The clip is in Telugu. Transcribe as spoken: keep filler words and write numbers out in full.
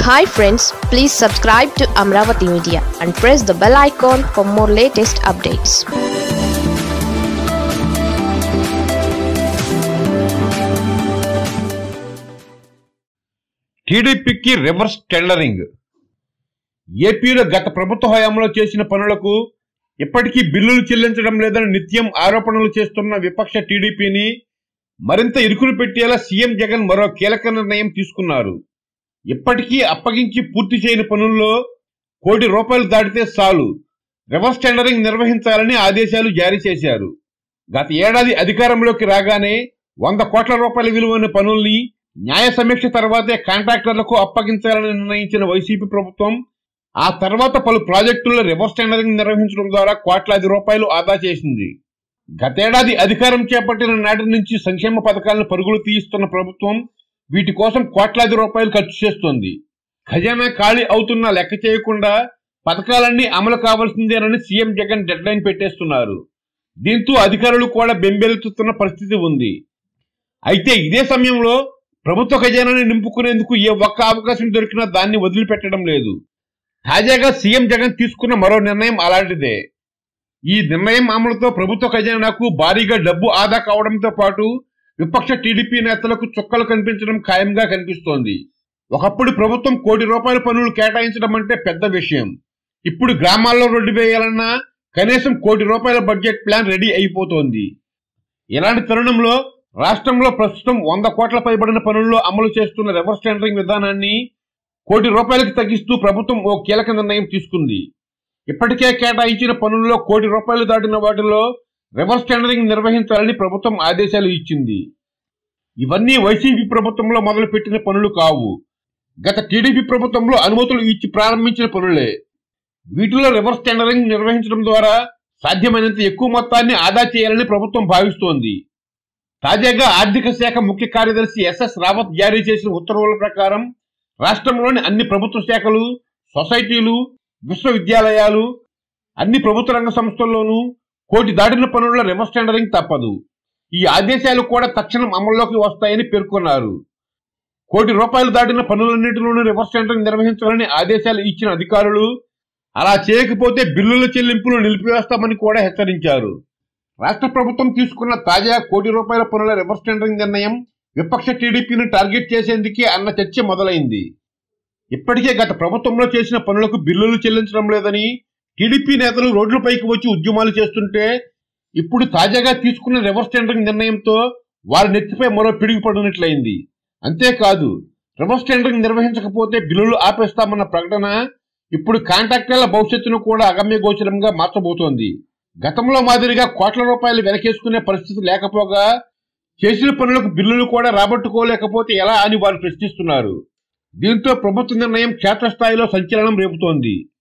Hi friends, please subscribe to Amaravathi Media and press the bell icon for more latest updates. T D P కి రివర్స్ టెండరింగ్. ఏపీలో గత ప్రభుత్వ హయాంలో చేసిన పనులకు ఇప్పటికీ బిల్లులు చెల్లించడం లేదని నిత్యం ఆరోపణలు చేస్తున్న విపక్ష టీడీపీని మరింత ఇరుకును పెట్టేలా సీఎం జగన్ మరో కీలక నిర్ణయం తీసుకున్నారు. ఇప్పటికీ అప్పగించి పూర్తి చేయని పనుల్లో కోటి రూపాయలు దాటితే చాలు రివర్స్ టెండరింగ్ నిర్వహించాలని ఆదేశాలు జారీ చేశారు. గత ఏడాది అధికారంలోకి రాగానే వంద కోట్ల రూపాయల విలువైన పనుల్ని న్యాయ సమీక్ష తర్వాతే కాంట్రాక్టర్లకు అప్పగించాలని నిర్ణయించిన వైసీపీ ప్రభుత్వం ఆ తర్వాత పలు ప్రాజెక్టుల్లో రివర్స్ టెండరింగ్ నిర్వహించడం ద్వారా కోట్లాది రూపాయలు ఆదా చేసింది. గతేడాది అధికారం చేపట్టిన నాటి నుంచి సంక్షేమ పథకాలను పరుగులు తీయిస్తున్న ప్రభుత్వం వీటి కోసం కోట్లాది రూపాయలు ఖర్చు చేస్తోంది. ఖజానా ఖాళీ అవుతున్నా లెక్క చేయకుండా పథకాలన్నీ అమలు కావాల్సిందేనని సీఎం జగన్ డెడ్ లైన్ పెట్టేస్తున్నారు. దీంతో అధికారులు కూడా బెంబేలెత్తుతున్న పరిస్థితి ఉంది. అయితే ఇదే సమయంలో ప్రభుత్వ ఖజానాన్ని నింపుకునేందుకు ఏ ఒక్క అవకాశం దొరికినా దాన్ని వదిలిపెట్టడం లేదు. తాజాగా సీఎం జగన్ తీసుకున్న మరో నిర్ణయం అలాంటిదే. ఈ నిర్ణయం అమలుతో ప్రభుత్వ ఖజానాకు భారీగా డబ్బు ఆదా కావడంతో పాటు విపక్ష టీడీపీ నేతలకు చుక్కలు కనిపించడం ఖాయంగా కనిపిస్తోంది. ఒకప్పుడు ప్రభుత్వం కోటి రూపాయల పనులు కేటాయించడం అంటే పెద్ద విషయం. ఇప్పుడు గ్రామాల్లో రోడ్డు వేయాలన్నా కనీసం కోటి రూపాయల బడ్జెట్ ప్లాన్ రెడీ అయిపోతోంది. ఇలాంటి తరుణంలో రాష్ట్రంలో ప్రస్తుతం వంద కోట్ల పైబడిన పనుల్లో అమలు చేస్తున్న రివర్స్ టెండరింగ్ విధానాన్ని కోటి రూపాయలకు తగ్గిస్తూ ప్రభుత్వం ఓ కీలక నిర్ణయం తీసుకుంది. ఇప్పటికే కేటాయించిన పనుల్లో కోటి రూపాయలు దాటిన వాటిలో రివర్స్ టెండరింగ్ నిర్వహించాలని ప్రభుత్వం ఆదేశాలు ఇచ్చింది. ఇవన్నీ వైసీపీ ప్రభుత్వంలో మొదలుపెట్టిన పనులు కావు. గత టీడీపీ ప్రభుత్వంలో అనుమతులు ఇచ్చి ప్రారంభించిన పనులే. వీటిలో రివర్స్ టెండరింగ్ నిర్వహించడం ద్వారా సాధ్యమైనంత ఎక్కువ మొత్తాన్ని ఆదా చేయాలని ప్రభుత్వం భావిస్తోంది. తాజాగా ఆర్థిక శాఖ ముఖ్య కార్యదర్శి ఎస్ఎస్ రావత్ జారీ చేసిన ఉత్తర్వుల ప్రకారం రాష్ట్రంలోని అన్ని ప్రభుత్వ శాఖలు, సొసైటీలు, విశ్వవిద్యాలయాలు, అన్ని ప్రభుత్వ రంగ సంస్థల్లోనూ కోటి దాటిన పనుల రివర్స్ టెండరింగ్ తప్పదు. ఈ ఆదేశాలు కూడా తక్షణం అమల్లోకి వస్తాయని పేర్కొన్నారు. కోటి రూపాయలు దాటిన పనులన్నింటిలోనూ రివర్స్ టెండరింగ్ నిర్వహించాలని ఆదేశాలు ఇచ్చిన అధికారులు అలా చేయకపోతే బిల్లుల చెల్లింపులు నిలిపివేస్తామని కూడా హెచ్చరించారు. రాష్ట్ర ప్రభుత్వం తీసుకున్న తాజా కోటి రూపాయల పనుల రివర్స్ టెండరింగ్ నిర్ణయం విపక్ష టీడీపీని టార్గెట్ చేసేందుకే అన్న చర్చ మొదలైంది. ఇప్పటికే గత ప్రభుత్వంలో చేసిన పనులకు బిల్లులు చెల్లించడం లేదని టీడీపీ నేతలు రోడ్లపైకి వచ్చి ఉద్యమాలు చేస్తుంటే ఇప్పుడు తాజాగా తీసుకున్న రివర్స్ టెండరింగ్ నిర్ణయంతో వారి నెత్తిపై మరో పిడుగు పడినట్లయింది. అంతేకాదు, రివర్స్ టెండరింగ్ నిర్వహించకపోతే బిల్లులు ఆపేస్తామన్న ప్రకటన ఇప్పుడు కాంట్రాక్టర్ల భవిష్యత్తును కూడా అగమ్య గోచరంగా మార్చబోతోంది. గతంలో మాదిరిగా కోట్ల రూపాయలు వెనకేసుకునే పరిస్థితి లేకపోగా చేసిన పనులకు బిల్లులు కూడా రాబట్టుకోలేకపోతే ఎలా అని వారు ప్రశ్నిస్తున్నారు. దీంతో ప్రభుత్వ నిర్ణయం క్షేత్రస్థాయిలో సంచలనం రేపుతోంది.